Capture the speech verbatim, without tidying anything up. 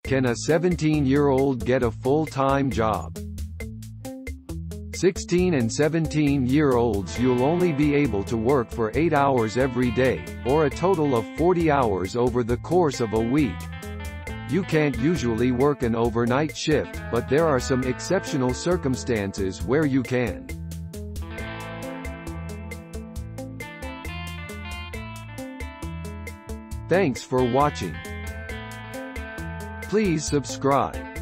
Can a seventeen-year-old get a full-time job? sixteen and seventeen-year-olds, you'll only be able to work for eight hours every day, or a total of forty hours over the course of a week. You can't usually work an overnight shift, but there are some exceptional circumstances where you can. Thanks for watching. Please subscribe.